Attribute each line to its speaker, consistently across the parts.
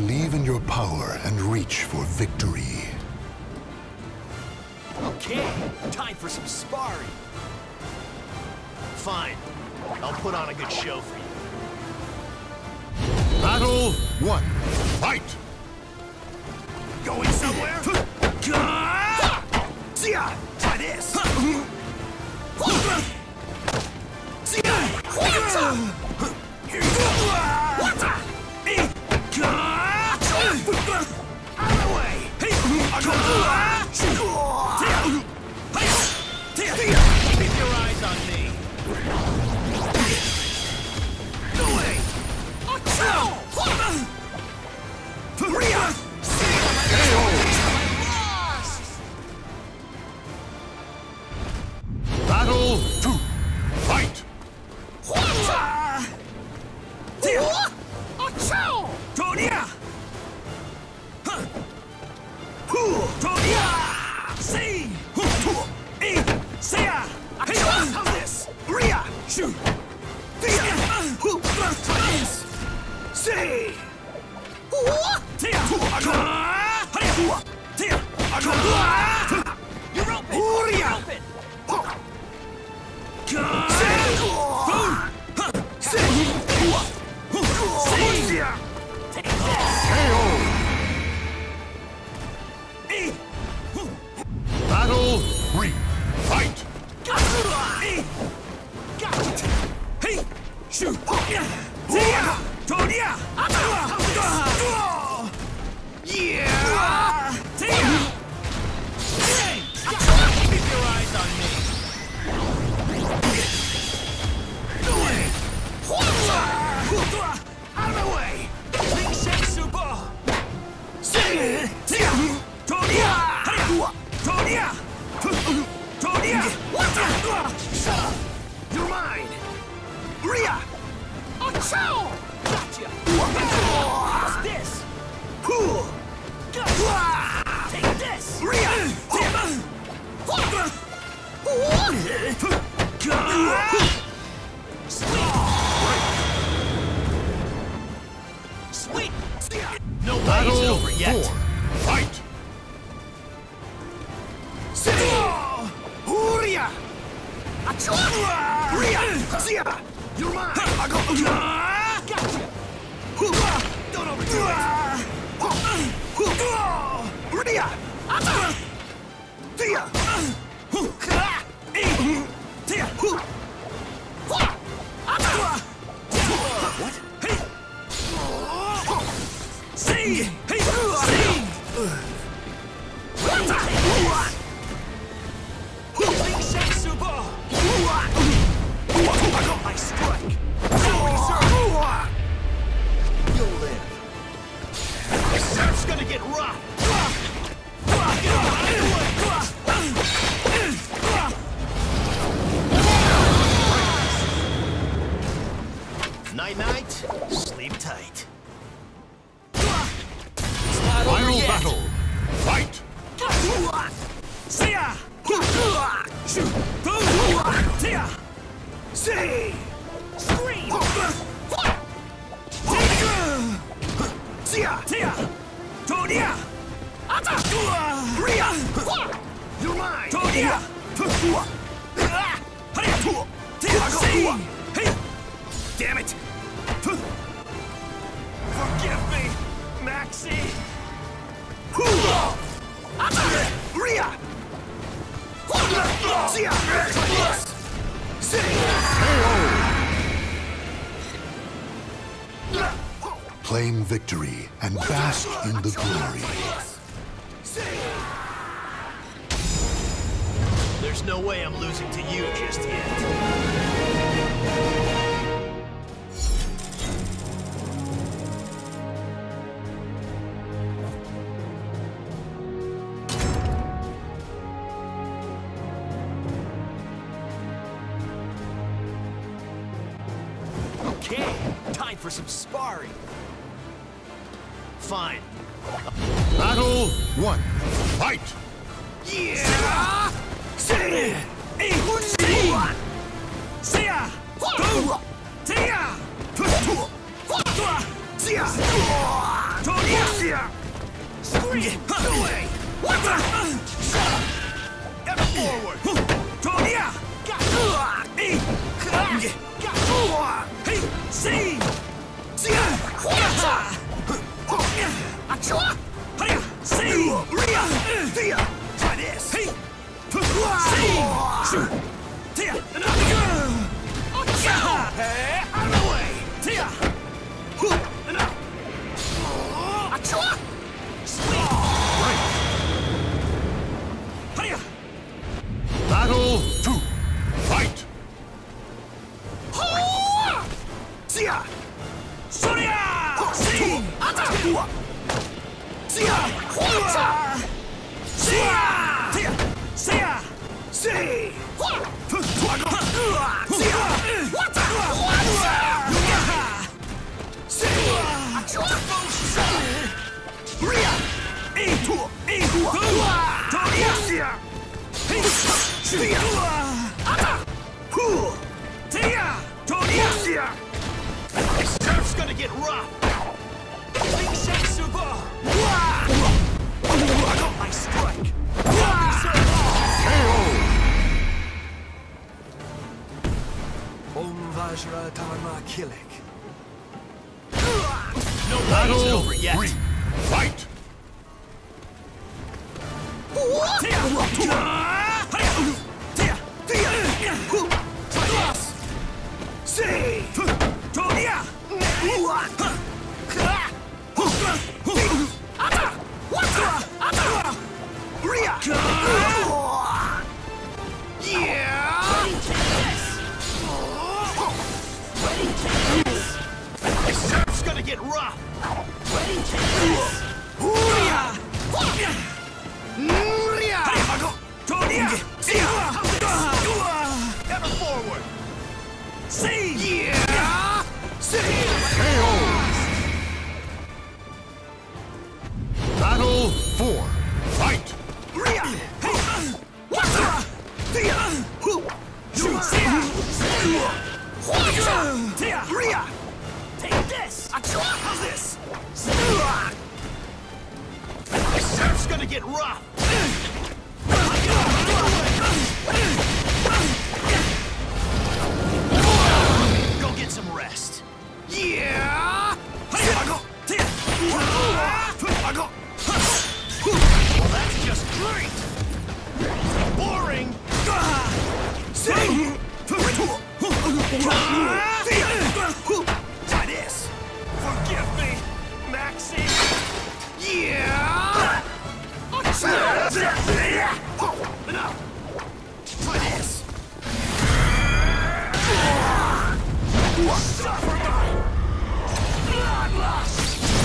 Speaker 1: Believe in your power and reach for victory.
Speaker 2: Okay, time for some sparring. Fine. I'll put on a good show for you.
Speaker 1: Battle 1. Fight!
Speaker 2: Going somewhere? Try this! Here you go! Out of the way! Keep your eyes on me! No way!
Speaker 1: Battle 2. Fight!
Speaker 2: You're open!
Speaker 1: Battle 3. Fight!
Speaker 2: Keep your eyes on me! Out of the way! Ling Sheng Super! You're mine! Ria! Gotcha! What's this? Take this! Ria! Sweet! No way, is it
Speaker 1: Battle
Speaker 2: over yet?
Speaker 1: 4. Fight!
Speaker 2: You're mine! Gotcha! Don't overdo it! What? See! I strike! You'll live. This surf's gonna get rough! Night-night, sleep tight.
Speaker 1: Final battle. Fight!
Speaker 2: Scream! You're mine! Damn it! Forgive me, Maxie! Ria!
Speaker 1: Claim victory and bask in the glory.
Speaker 2: There's no way I'm losing to you just yet. Okay, time for some sparring. Fine.
Speaker 1: Battle 1. Fight!
Speaker 2: Yeah! Tonya! Hey, see! Try this! Hey! Out of the way!
Speaker 1: Battle 2. Fight!
Speaker 2: Surf's gonna get rough! I strike! Om Vajra Dharma Killik. No battle's
Speaker 1: Battle
Speaker 2: over yet!
Speaker 1: 3. Fight!
Speaker 2: Surf's gonna get rough! Ever forward!
Speaker 1: Battle 4. Fight!
Speaker 2: Take this! How's this? Surf's gonna get rough! Go get some rest. Well, that's just great! Boring! Try this! Forgive me, Maxie! Enough! Try this! Suffer my bloodlust!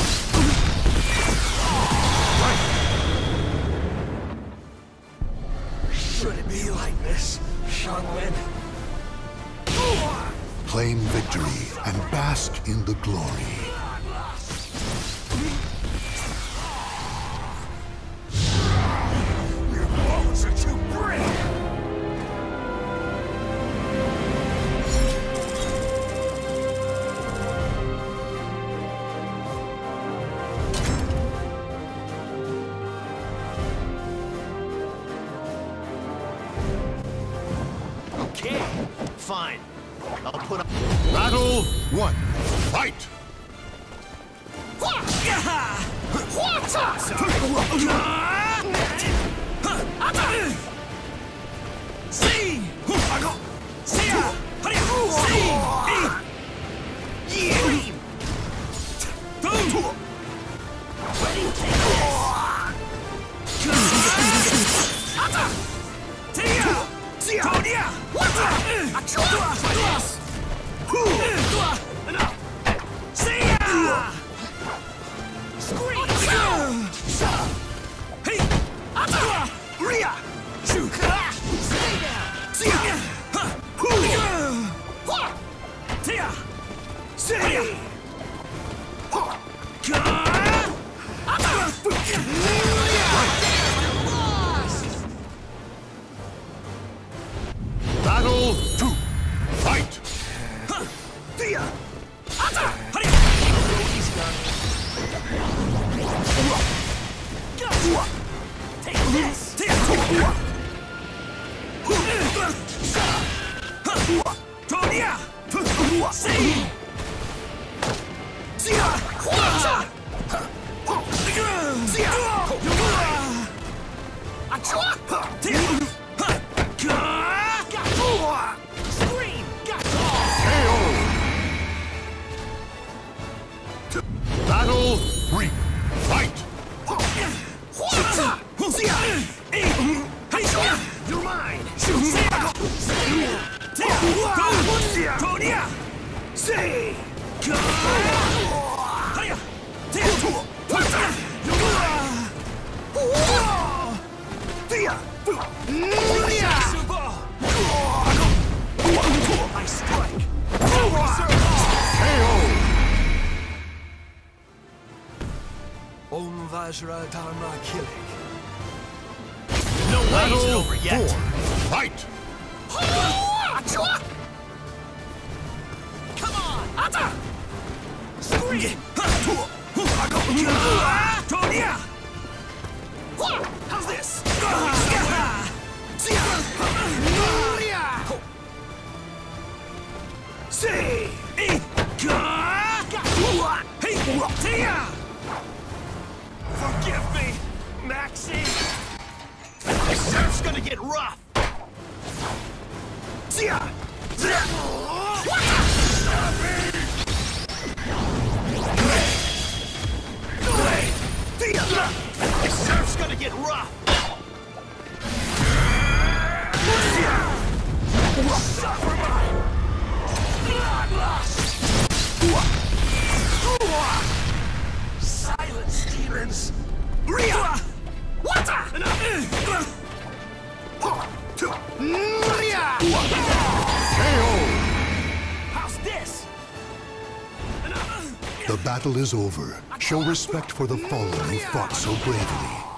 Speaker 2: Should it be like this, Xiangwen?
Speaker 1: Claim victory and bask in the glory.
Speaker 2: Your bones are too brittle! Okay, fine. I'll put up.
Speaker 1: Battle 1. Fight! Battle 2. Fight!
Speaker 2: Take this! Tonya! I strike. Om Vajra Dharma Killing. No way it's over yet.
Speaker 1: Fight!
Speaker 2: Come on! Ata! Scream! How's this? Forgive me, Maxie! This surf's gonna get rough! This surf's gonna get rough! Suffer my bloodlust! Silence, demons! How's this?
Speaker 1: The battle is over. Show respect for the fallen who fought so bravely.